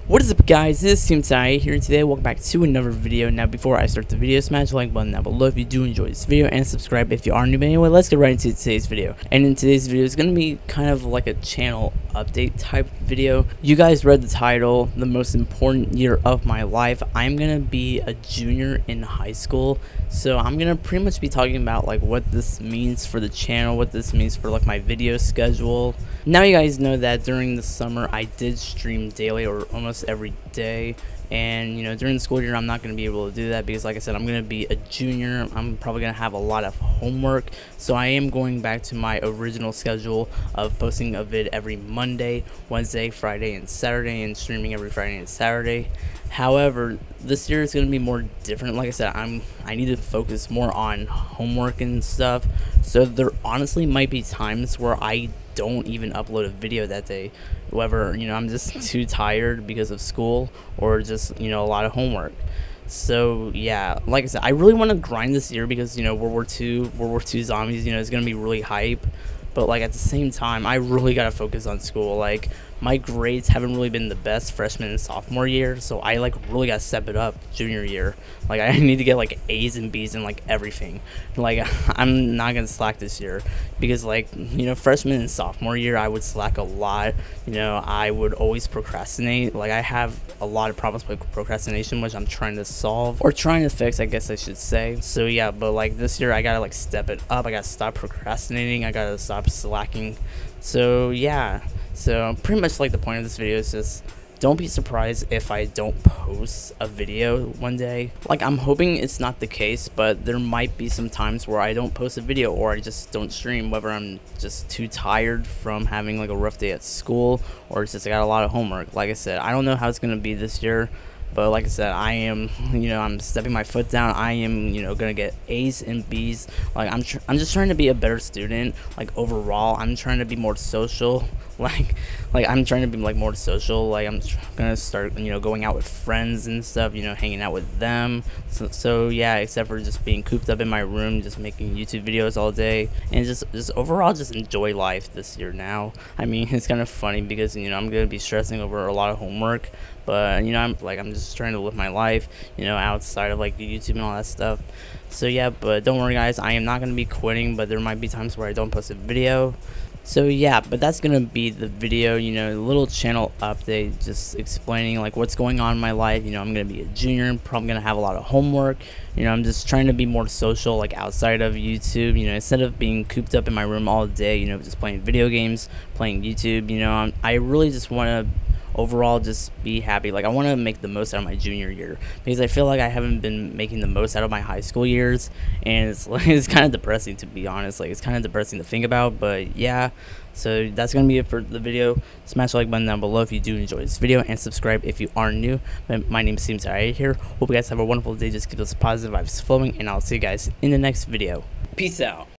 What is up, guys? This is Team Tai here today. Welcome back to another video. Now, before I start the video, smash the like button down below if you do enjoy this video, and subscribe if you are new. But anyway, let's get right into today's video. And in today's video, it's going to be kind of like a channel update type video. You guys read the title, the most important year of my life. I'm going to be a junior in high school. So I'm going to pretty much be talking about like what this means for the channel, what this means for like my video schedule. Now you guys know that during the summer I did stream daily or almost every day, and you know, during the school year I'm not going to be able to do that because like I said, I'm going to be a junior. I'm probably going to have a lot of homework, so I am going back to my original schedule of posting a vid every Monday, Wednesday, Friday, and Saturday, and streaming every Friday and Saturday. However, this year is going to be more different. Like I said, I need to focus more on homework and stuff, so there honestly might be times where I don't even upload a video that day, whether, you know, I'm just too tired because of school or just, you know, a lot of homework. So yeah, like I said, I really want to grind this year because, you know, World War II zombies, you know, it's gonna be really hype. But like at the same time, I really gotta focus on school. Like my grades haven't really been the best freshman and sophomore year, so I like really gotta step it up junior year. Like I need to get like A's and B's in like everything. Like I'm not gonna slack this year because, like, you know, freshman and sophomore year I would slack a lot. You know, I would always procrastinate. Like I have a lot of problems with procrastination, which I'm trying to solve or trying to fix, I guess I should say. So yeah, but like this year I gotta like step it up. I gotta stop procrastinating. I gotta stop slacking. So yeah, so pretty much like the point of this video is just don't be surprised if I don't post a video one day. Like I'm hoping it's not the case, but there might be some times where I don't post a video or I just don't stream, whether I'm just too tired from having like a rough day at school or it's just I got a lot of homework. Like I said, I don't know how it's gonna be this year. But like I said, I am, you know, I'm stepping my foot down. I am, you know, gonna get A's and B's. Like I'm just trying to be a better student. Like overall, I'm trying to be more social. Like I'm trying to be like more social. Like I'm gonna start, you know, going out with friends and stuff. You know, hanging out with them. So yeah, except for just being cooped up in my room, just making YouTube videos all day, and just overall just enjoy life this year. Now, I mean, it's kind of funny because, you know, I'm gonna be stressing over a lot of homework. But you know, I'm just trying to live my life, you know, outside of like YouTube and all that stuff. So yeah, but don't worry guys, I am not gonna be quitting, but there might be times where I don't post a video. So yeah, but that's gonna be the video, you know, a little channel update, just explaining like what's going on in my life. You know, I'm gonna be a junior, I'm probably gonna have a lot of homework. You know, I'm just trying to be more social, like outside of YouTube. You know, instead of being cooped up in my room all day, you know, just playing video games, playing YouTube. You know, I really just want to overall just be happy. Like I want to make the most out of my junior year because I feel like I haven't been making the most out of my high school years, and it's like, it's kind of depressing, to be honest. Like it's kind of depressing to think about. But yeah, so that's gonna be it for the video. Smash the like button down below if you do enjoy this video, and subscribe if you are new. My name is Team Tai here. Hope you guys have a wonderful day. Just keep those positive vibes flowing, and I'll see you guys in the next video. Peace out.